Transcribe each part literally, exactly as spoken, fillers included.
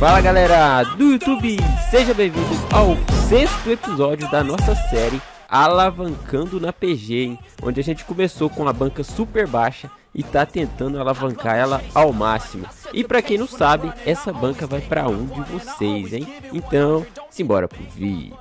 Fala galera do YouTube, seja bem-vindo ao sexto episódio da nossa série Alavancando na P G, hein? Onde a gente começou com a banca super baixa e tá tentando alavancar ela ao máximo. E pra quem não sabe, essa banca vai pra um de vocês, hein? Então, simbora pro vídeo.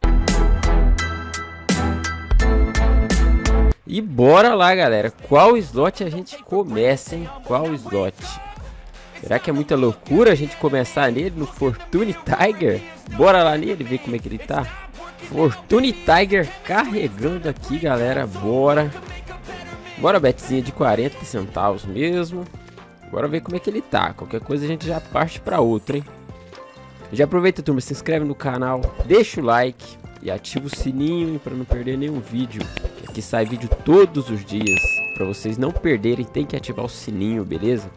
E bora lá galera, qual slot a gente começa, hein? Qual slot? Será que é muita loucura a gente começar nele no Fortune Tiger? Bora lá nele ver como é que ele tá. Fortune Tiger carregando aqui galera, bora. Bora betzinha de quarenta centavos mesmo. Bora ver como é que ele tá, qualquer coisa a gente já parte pra outra, hein. Já aproveita turma, se inscreve no canal, deixa o like e ativa o sininho para não perder nenhum vídeo. Aqui sai vídeo todos os dias, para vocês não perderem tem que ativar o sininho, beleza?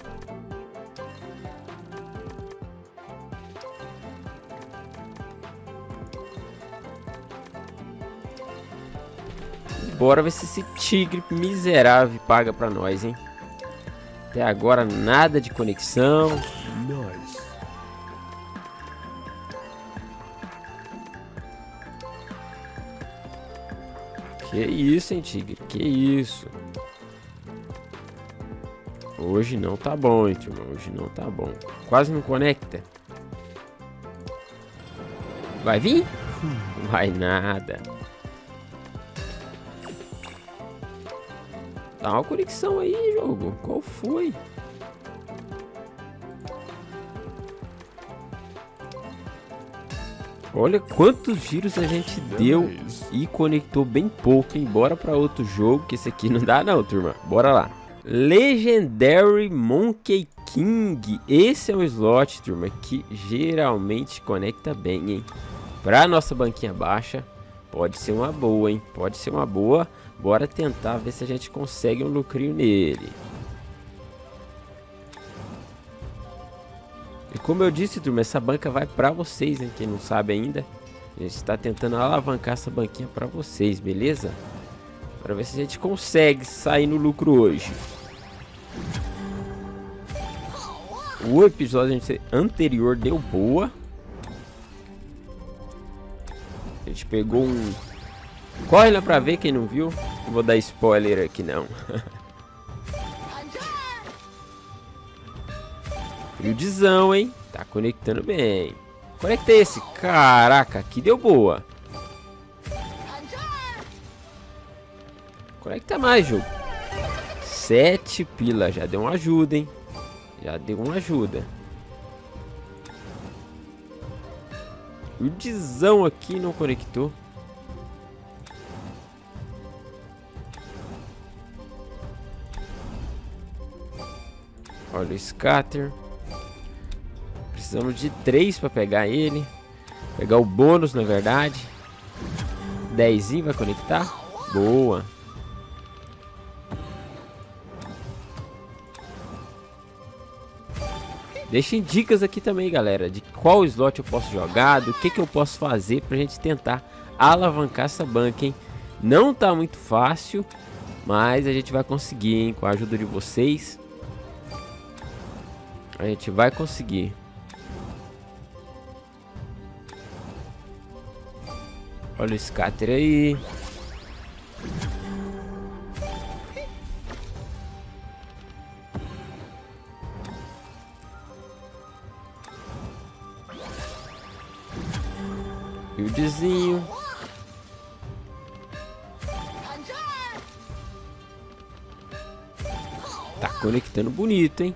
Bora ver se esse tigre miserável paga pra nós, hein? Até agora nada de conexão. Nice. Que isso, hein, tigre? Que isso? Hoje não tá bom, hein, turma? Hoje não tá bom. Quase não conecta. Vai vir? Não vai nada. Dá uma conexão aí, jogo. Qual foi? Olha quantos giros a gente deu e conectou bem pouco, hein? Bora para outro jogo, que esse aqui não dá não, turma. Bora lá. Legendary Monkey King. Esse é um slot, turma, que geralmente conecta bem, hein? Pra nossa banquinha baixa, pode ser uma boa, hein? Pode ser uma boa. Bora tentar ver se a gente consegue um lucrinho nele. E como eu disse, turma, essa banca vai pra vocês, hein? Quem não sabe ainda, a gente está tentando alavancar essa banquinha pra vocês, beleza? Para ver se a gente consegue sair no lucro hoje. O episódio anterior deu boa. A gente pegou um... Corre lá pra ver quem não viu. Não vou dar spoiler aqui não. Buildzão, hein? Tá conectando bem. Conecta esse. Caraca, aqui deu boa. Conecta mais, jogo. Sete pila. Já deu uma ajuda, hein? Já deu uma ajuda. Buildzão aqui não conectou. Olha o scatter. Precisamos de três para pegar ele. Pegar o bônus, na verdade. Dezinho vai conectar. Boa. Deixem dicas aqui também, galera, de qual slot eu posso jogar, do que que eu posso fazer pra gente tentar alavancar essa banca, hein? Não tá muito fácil, mas a gente vai conseguir, hein? Com a ajuda de vocês. A gente vai conseguir. Olha o scatter aí. Buildzinho. Tá conectando bonito, hein?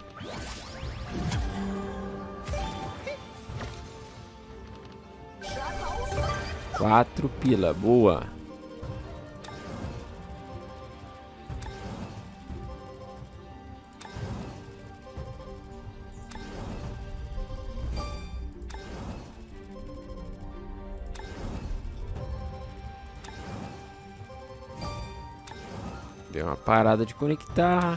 Quatro pila, boa. Deu uma parada de conectar.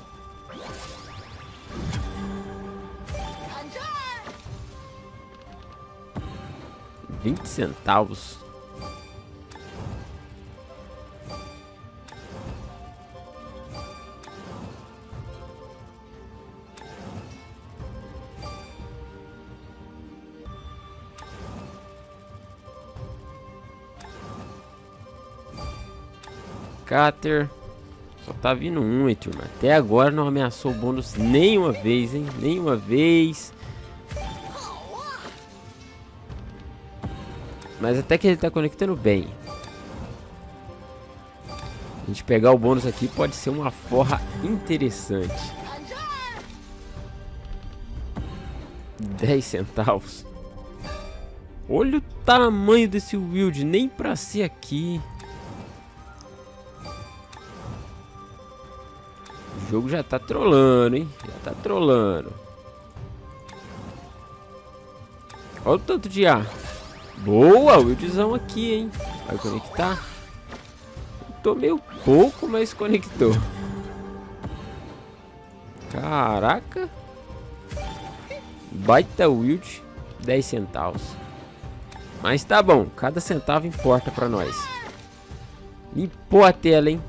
vinte centavos. scatter. Só tá vindo um, hein, turma. Até agora não ameaçou o bônus nenhuma vez, hein. Nenhuma vez. Mas até que ele tá conectando bem. A gente pegar o bônus aqui pode ser uma forra interessante. dez centavos. Olha o tamanho desse Wild. Nem pra ser aqui. O jogo já tá trolando, hein? Já tá trolando. Olha o tanto de ar. Boa, Wildzão aqui, hein? Vai conectar? Tô meio pouco, mas conectou. Caraca. Baita Wild. dez centavos. Mas tá bom. Cada centavo importa pra nós. Limpou a tela, hein?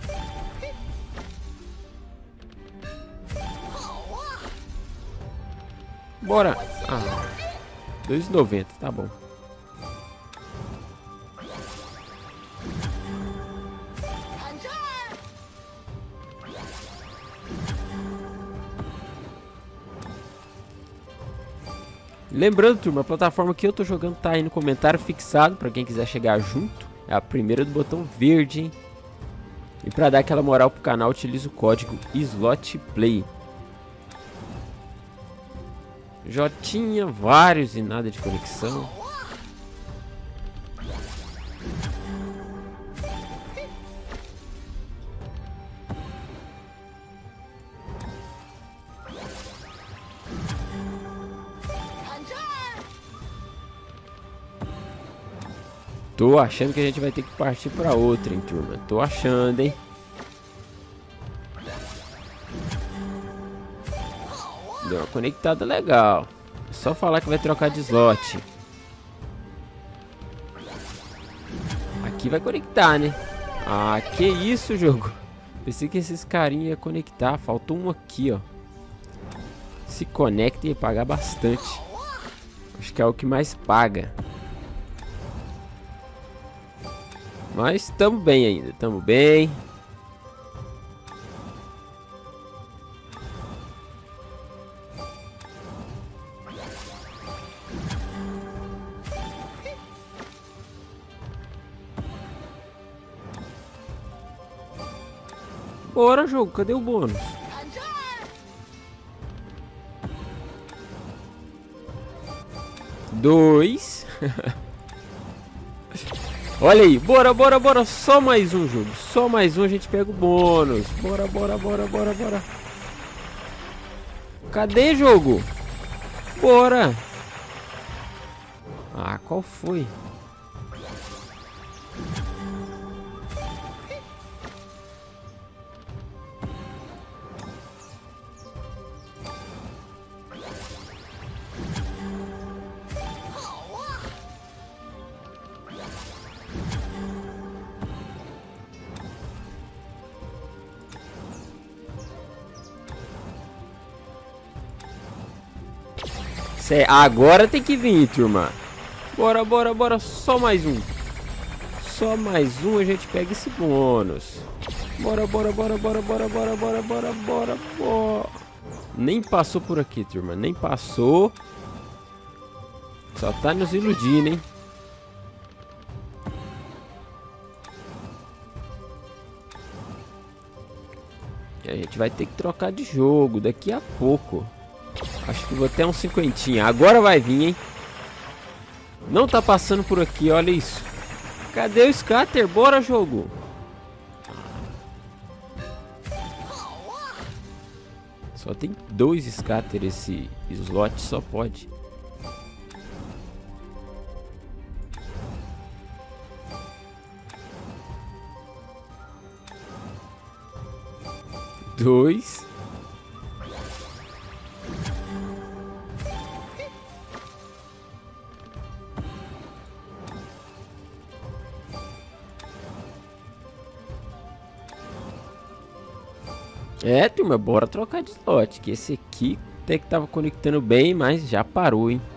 Bora. Ah, dois e noventa, tá bom. Lembrando, turma, a plataforma que eu tô jogando tá aí no comentário fixado pra quem quiser chegar junto. É a primeira do botão verde, hein? E pra dar aquela moral pro canal, utiliza o código SLOTPLAY. Já tinha vários e nada de conexão. Tô achando que a gente vai ter que partir pra outra, hein, turma. Tô achando, hein. Deu uma conectada legal. É só falar que vai trocar de slot. Aqui vai conectar, né? Ah, que isso, jogo. Pensei que esses carinhas iam conectar. Faltou um aqui, ó. Se conecta e ia pagar bastante. Acho que é o que mais paga. Mas tamo bem ainda. Tamo bem. Bora, jogo, cadê o bônus? Dois. Olha aí, bora, bora, bora. Só mais um, jogo. Só mais um, a gente pega o bônus. Bora, bora, bora, bora, bora. Cadê, jogo? Bora. Ah, qual foi? Cê, agora tem que vir, turma. Bora, bora, bora. Só mais um. Só mais um, a gente pega esse bônus. Bora, bora, bora, bora, bora, bora, bora, bora, bora, bora. Nem passou por aqui, turma. Nem passou. Só tá nos iludindo, hein? E a gente vai ter que trocar de jogo daqui a pouco. Acho que vou até um cinquentinha. Agora vai vir, hein? Não tá passando por aqui, olha isso. Cadê o scatter? Bora, jogo. Só tem dois scatter esse slot, só pode. Dois. É, turma, bora trocar de slot. Que esse aqui até que tava conectando bem, mas já parou, hein?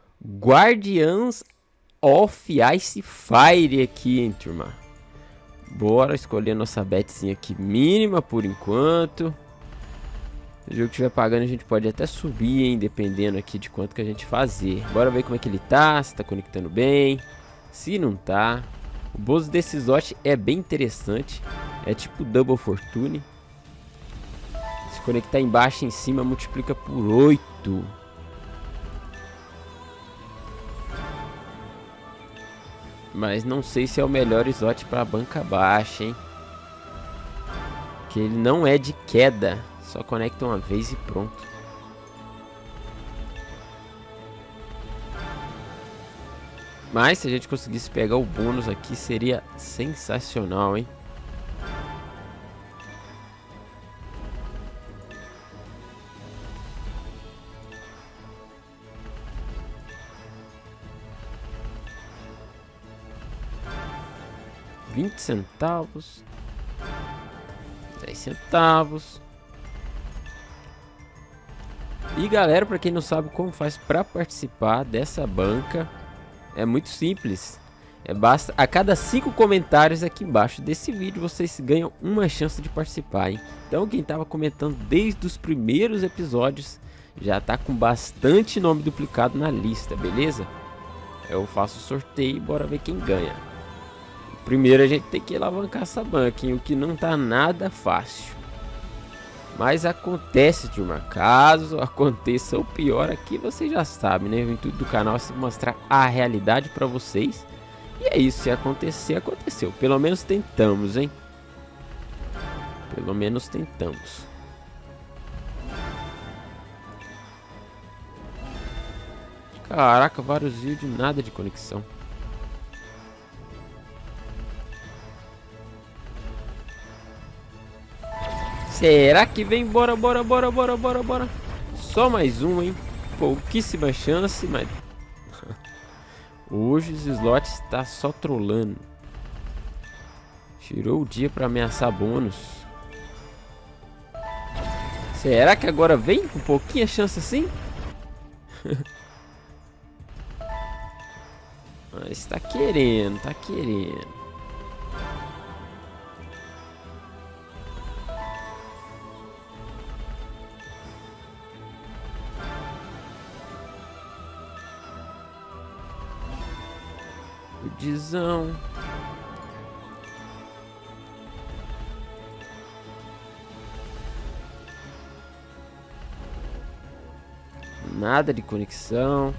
Guardians of Ice Fire aqui, hein, turma. Bora escolher a nossa betzinha aqui mínima por enquanto. Se o jogo estiver pagando, a gente pode até subir, hein, dependendo aqui de quanto que a gente fazer. Bora ver como é que ele tá, se tá conectando bem. Se não tá. O bônus desse slot é bem interessante. É tipo Double Fortune. Se conectar embaixo e em cima, multiplica por oito. Mas não sei se é o melhor slot para banca baixa, hein? Que ele não é de queda. Só conecta uma vez e pronto. Mas se a gente conseguisse pegar o bônus aqui, seria sensacional, hein? vinte centavos. dez centavos. E galera, para quem não sabe como faz para participar dessa banca, é muito simples. É basta a cada cinco comentários aqui embaixo desse vídeo vocês ganham uma chance de participar, hein? Então quem estava comentando desde os primeiros episódios já tá com bastante nome duplicado na lista, beleza? Eu faço o sorteio e bora ver quem ganha. Primeiro a gente tem que alavancar essa banca, hein? O que não tá nada fácil. Mas acontece, turma. Caso aconteça o pior aqui, vocês já sabem, né? O intuito do canal é se mostrar a realidade pra vocês. E é isso, se acontecer, aconteceu. Pelo menos tentamos, hein? Pelo menos tentamos. Caraca, vários vídeos, nada de conexão. Será que vem? Bora, bora, bora, bora, bora, bora. Só mais um, hein? Pouquíssima chance, mas... Hoje os slots tá só trolando. Tirou o dia pra ameaçar bônus. Será que agora vem com pouquinha chance assim? Mas tá querendo, tá querendo. Dizão. Nada de conexão.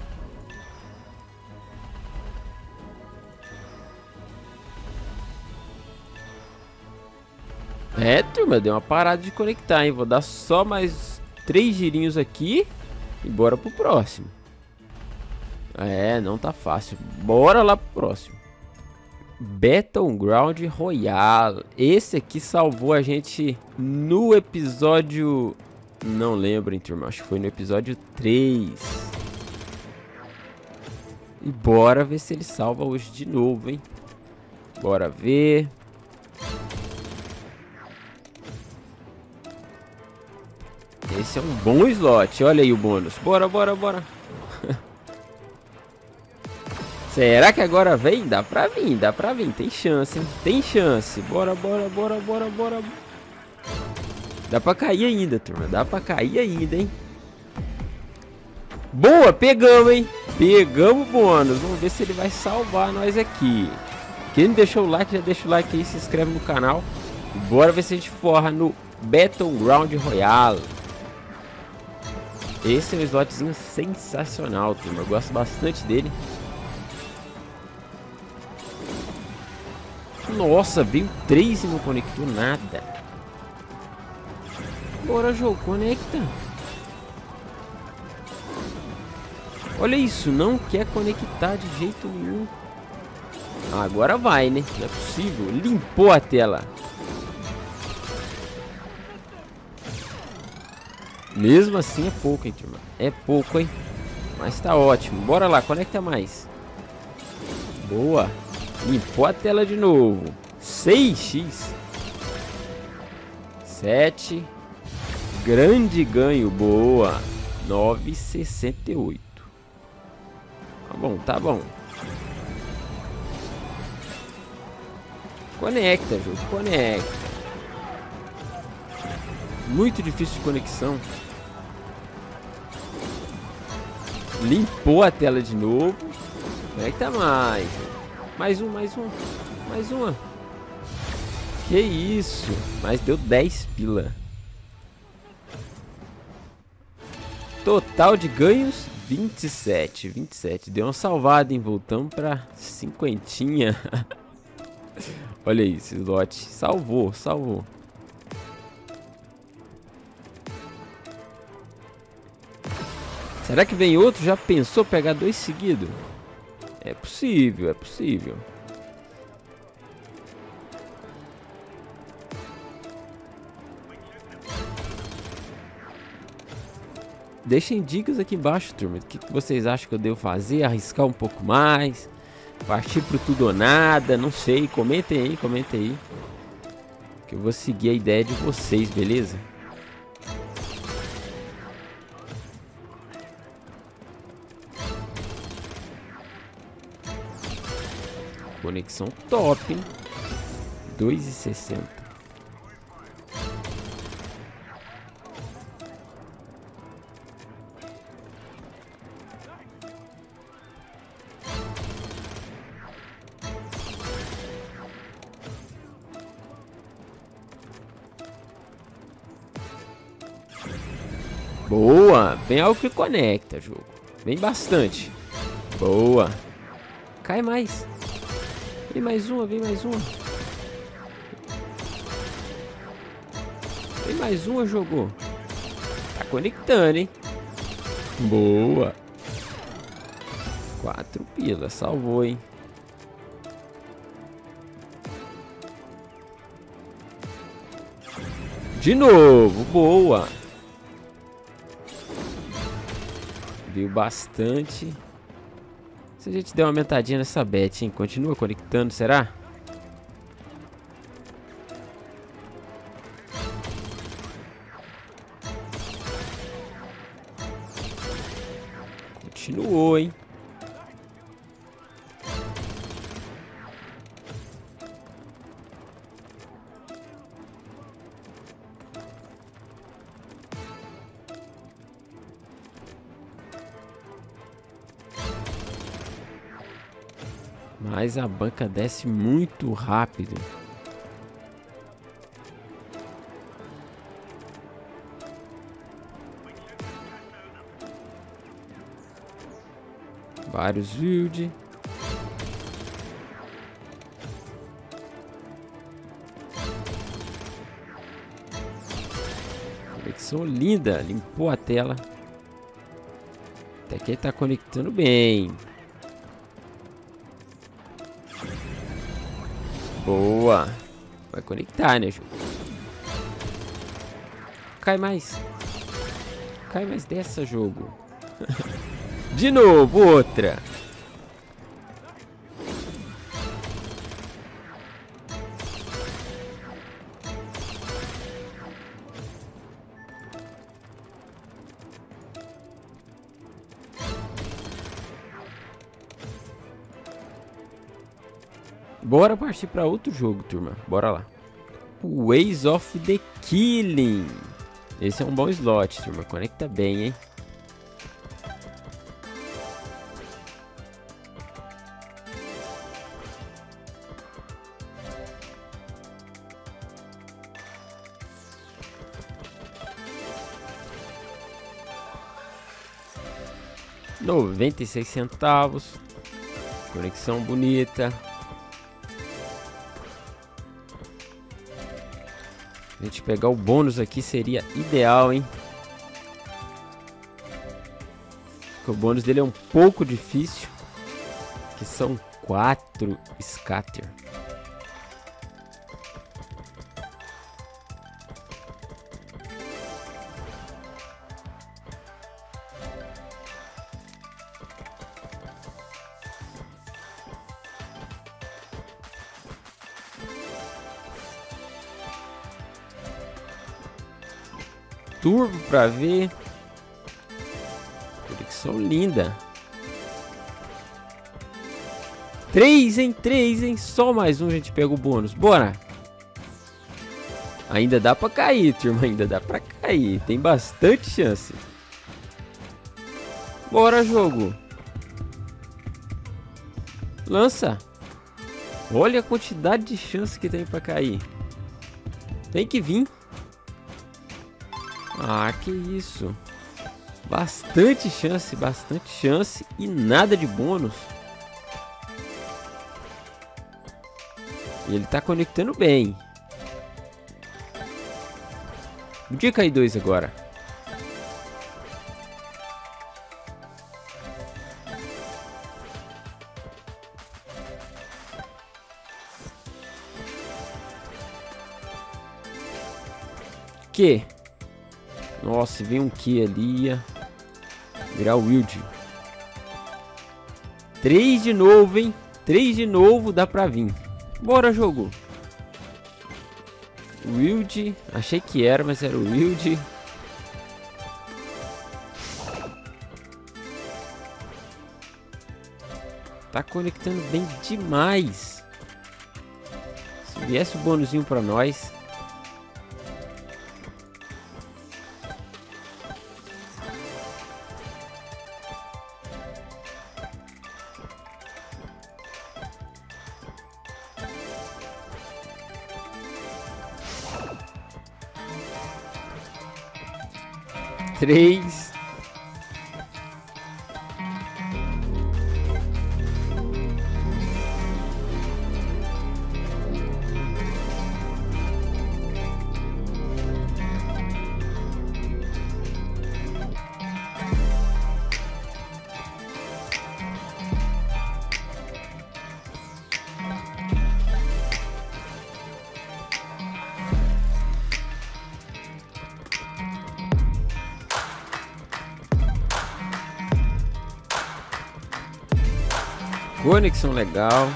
É, turma, deu uma parada de conectar, hein? Vou dar só mais três girinhos aqui e bora pro próximo. É, não tá fácil. Bora lá pro próximo. Battleground Royale. Esse aqui salvou a gente no episódio... Não lembro, hein, turma. Acho que foi no episódio três. E bora ver se ele salva hoje de novo, hein. Bora ver. Esse é um bom slot. Olha aí o bônus. Bora, bora, bora. Será que agora vem? Dá pra vir, dá pra vir. Tem chance, hein? Tem chance. Bora, bora, bora, bora, bora. Dá pra cair ainda, turma. Dá pra cair ainda, hein? Boa, pegamos, hein? Pegamos o bônus. Vamos ver se ele vai salvar nós aqui. Quem não deixou o like, já deixa o like aí, se inscreve no canal. Bora ver se a gente forra no Battleground Royale. Esse é um slotzinho sensacional, turma. Eu gosto bastante dele. Nossa, veio três e não conectou nada. Bora, jogo, conecta. Olha isso, não quer conectar de jeito nenhum. Agora vai, né? Não é possível. Limpou a tela. Mesmo assim é pouco, hein, turma. É pouco, hein? Mas tá ótimo. Bora lá, conecta mais. Boa. Limpou a tela de novo. seis x. sete. Grande ganho. Boa. nove e sessenta e oito. Tá bom, tá bom. Conecta, jogo, conecta. Muito difícil de conexão. Limpou a tela de novo. Conecta mais. Mais um, mais um. Mais uma. Que isso? Mas deu dez pila. Total de ganhos vinte e sete. vinte e sete. Deu uma salvada, hein? Voltamos pra cinquentinha. Olha isso, slot. Salvou, salvou. Será que vem outro? Já pensou pegar dois seguidos? É possível, é possível. Deixem dicas aqui embaixo, turma. O que vocês acham que eu devo fazer? Arriscar um pouco mais? Partir pro tudo ou nada? Não sei. Comentem aí, comentem aí. Que eu vou seguir a ideia de vocês, beleza? Conexão top, hein? dois e sessenta. Boa! Vem algo que conecta, jogo. Vem bastante. Boa! Cai mais. Vem mais uma, vem mais uma. Vem mais uma, jogou. Tá conectando, hein? Boa! Quatro pilas, salvou, hein? De novo, boa! Viu bastante. Se a gente der uma aumentadinha nessa bet, hein? Continua conectando, será? Continuou, hein? Mas a banca desce muito rápido. Vários wild. Conexão linda. Limpou a tela. Até que ele tá conectando bem. Boa. Vai conectar, né, jogo? Cai mais. Cai mais dessa, jogo. De novo, outra. Bora partir para outro jogo, turma. Bora lá. Ways of the Killing. Esse é um bom slot, turma. Conecta bem, hein? noventa e seis centavos. Conexão bonita. A gente pegar o bônus aqui seria ideal, hein? Porque o bônus dele é um pouco difícil. Que são quatro scatter. Turbo pra ver. Conexão linda. três em três, hein? Só mais um a gente pega o bônus. Bora! Ainda dá pra cair, turma. Ainda dá pra cair. Tem bastante chance. Bora, jogo. Lança. Olha a quantidade de chance que tem pra cair. Tem que vir. Ah, que isso. Bastante chance, bastante chance. E nada de bônus. E ele tá conectando bem. Podia cair dois agora. Que? Nossa, vem um que ali. Ia virar o Wild. Três de novo, hein? Três de novo, dá pra vir. Bora, jogo. Wild. Achei que era, mas era o Wild. Tá conectando bem demais. Se viesse o bônusinho pra nós. Três. Conexão legal.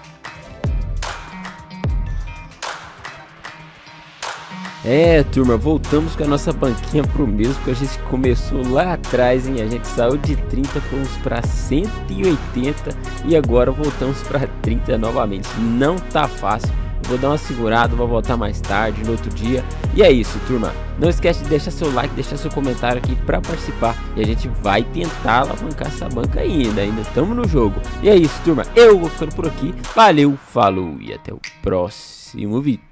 É, turma, voltamos com a nossa banquinha pro mesmo que a gente começou lá atrás, hein? A gente saiu de trinta, fomos para cento e oitenta e agora voltamos para trinta novamente. Não tá fácil. Vou dar uma segurada, vou voltar mais tarde, no outro dia. E é isso, turma. Não esquece de deixar seu like, deixar seu comentário aqui para participar. E a gente vai tentar alavancar essa banca ainda. Ainda estamos no jogo. E é isso, turma. Eu vou ficando por aqui. Valeu, falou e até o próximo vídeo.